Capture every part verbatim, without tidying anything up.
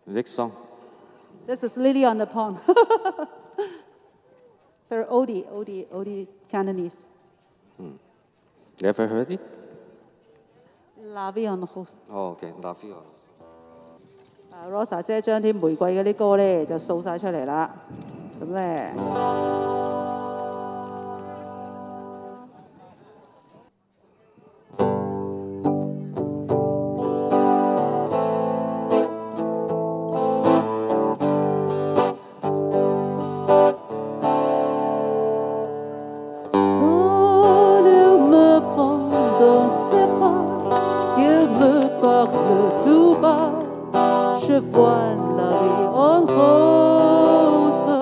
Next song. This is Lily on the Pond. Very oldie, oldie, oldie Cantonese. Hmm. Never heard it? La Vie en Rose. Oh, okay. La Vie en Rose. 啊 Rosa 姐將啲玫瑰嗰啲歌咧就掃晒出嚟啦，咁咧。 Je vois la vie en rose.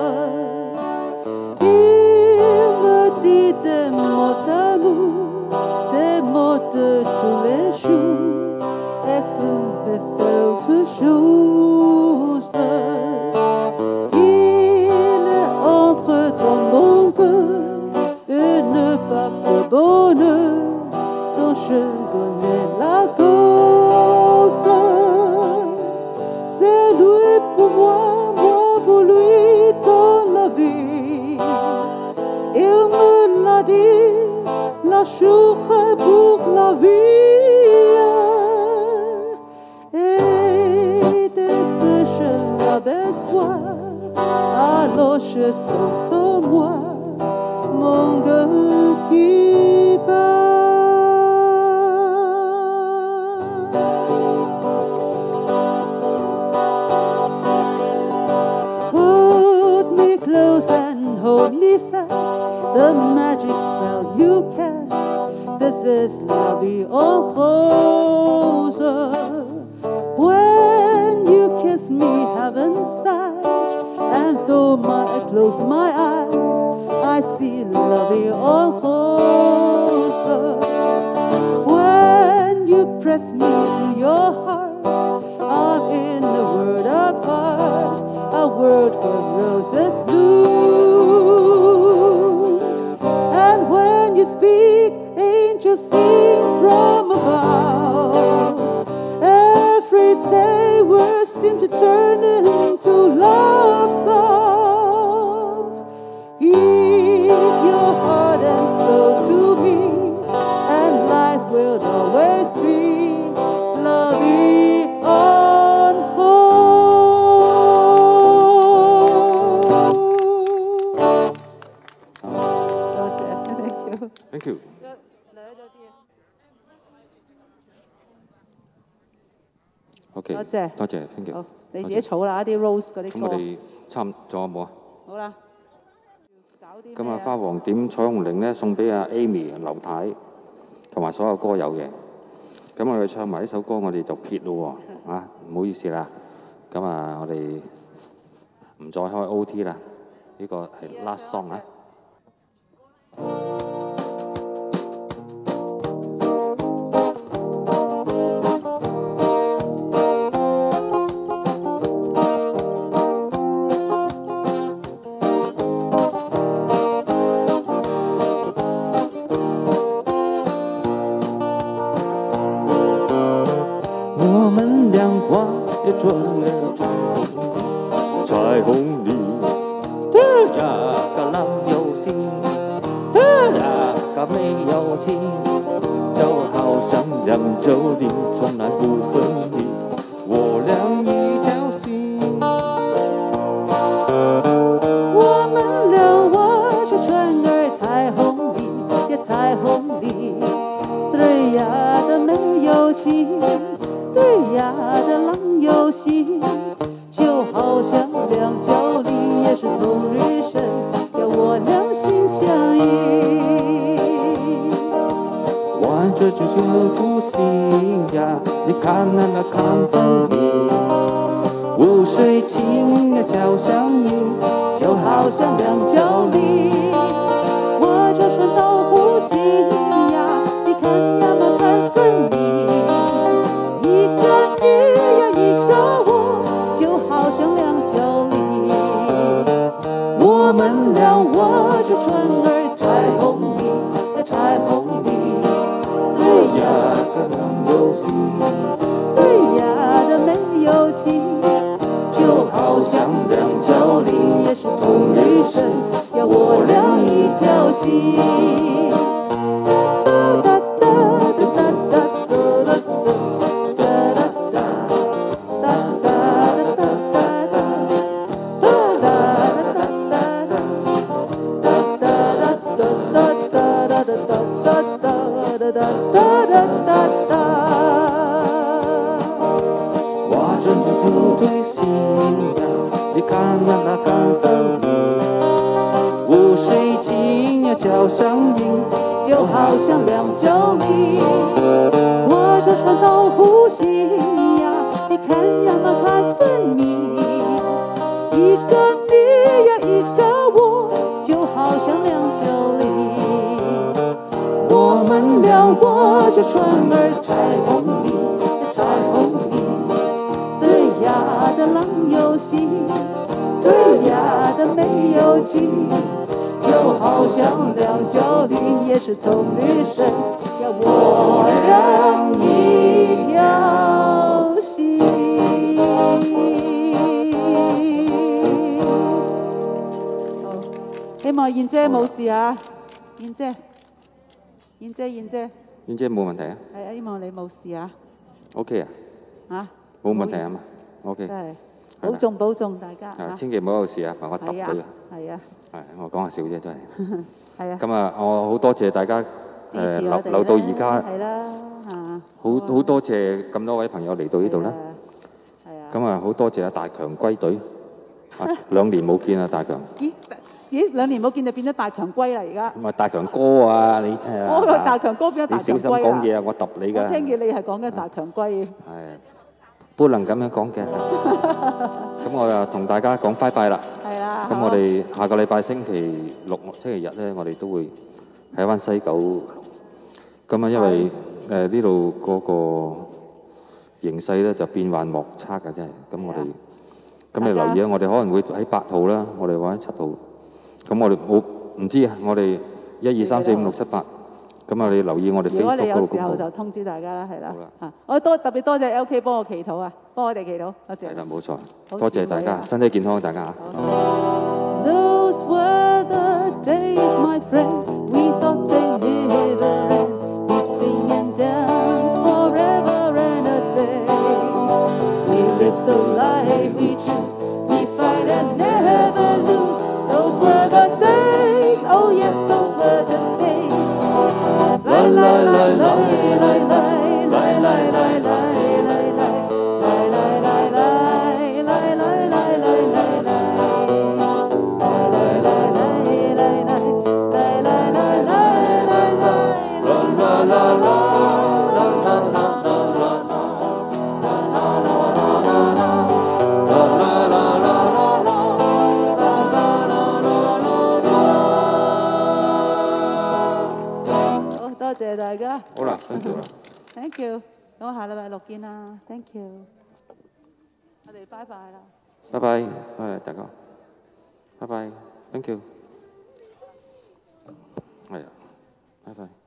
Il me dit des mots d'amour, des mots de tous les jours, et peut faire chose. Il entre dans mon cœur une pape bonheur dont je connais la cause. C'est lui pour moi, moi pour lui dans la vie. Il me l'a dit, la journée pour la vie. Et dès que je l'aperçois, alors je sens en moi mon cœur qui bat. Close and hold me fast, the magic spell you cast. This is la vie en rose. When you kiss me, heaven sighs, and though my, I close my eyes, I see la vie en rose. When you press me to your heart, I'm in a world apart, a world where roses bloom. And when you speak, angels sing from above. Every day words seem to turn into love songs. Give your heart and soul to me, and life will always be la vie en rose. Thank you. OK， 多謝， 多謝 ，thank you。 好，你自己儲啦，啲 rose 嗰啲歌。 咁我哋差唔仲有冇啊？ 好啦。 咁啊，花王點彩虹鈴咧，送俾阿 Amy、劉太同埋所有歌友嘅。咁我哋唱埋呢首歌，我哋就撇咯喎，啊，唔好意思啦。咁啊，我哋唔再開 O T 啦，呢個係 last song 啊。 我们俩画也转了彩虹，彩虹里的呀个浪有心，的呀个没有情，就好像两洲林从来不分离，我俩一条心。 我们俩画着船儿彩虹里，也彩虹里，对呀的没有情。对呀的浪有心，就好像两角里也是同日生，要我两心相依。 玩着就就不行呀，你看那那看风景，湖水清呀交相映，就好像两角里。 我就算到湖心呀，你看呀那看风景。一个你呀，一个我，就好像两角里。我们俩划着船儿，彩虹里，彩虹里。对呀的浪有心，对呀的没有情， 心。 我真的不对信仰，你看呀那感动你，无水晶呀交上瘾， 就好像两脚泥，我这穿透呼吸呀，你看呀那看分明，一个你呀一个我，就好像两脚泥。我们俩握着船儿彩虹里，彩虹里，对呀的浪游戏，对呀的没有气。就好像两脚驴也是同女神，要我让一条心。好，希望燕姐冇事啊，燕姐，燕姐，燕姐， 燕姐冇問題啊係啊，希望你冇事啊。 ？OK 啊， 嚇， 冇問題啊嘛。OK， 真係保重保重大家啊， 嚇。 千祈唔好有事啊，唔係我揼係啊佢啊。 係啊係，我講下笑啫，真係。 係啊， 咁啊，我好多謝大家支誒留持我哋留到而家， 係啦嚇。 好好多謝咁多位朋友嚟到呢度啦。 係啊。 咁啊，好多謝阿大強歸隊，啊兩年冇見啊，大強。 咦咦，兩年冇見就變咗大強龜啦而家。 唔係大強哥啊，你聽下。 我個大強哥變咗大你小心強龜啦。 講嘢啊，我揼你㗎。 我聽見你係講緊大強龜。 係，不能咁樣講嘅。咁我就同大家講拜拜啦。 係啦。 咁我哋下個禮拜星期六、星期日咧，我哋都會喺翻西九。咁啊，因為誒呢度嗰個形勢咧就變幻莫測嘅，真係。咁我哋咁你留意啊，我哋可能會喺八號啦，我哋或者七號。咁我哋冇唔知啊，我哋一二三四五六七八。咁啊，你留意我哋如果你 Facebook 嗰有時候度公佈。 就通知大家啦，係啦好啦。 啊，我多特別多謝 L K 幫我祈禱啊，幫我哋祈禱，多謝。 係啦，冇錯。 好多謝大家， 智慧啊身體健康，大家嚇。 Those were the days, my friend. We thought they never end. We sing and dance forever and a day. We live the life we choose. We fight and never lose. Those were the days. Oh yes, those were the days. La la la la la la la la la la la la Thank you 啦。 Thank you，咁我下禮拜六見啦。Thank you，我哋拜拜啦。 拜拜，拜拜大家，拜拜，thank you。係啊，拜拜。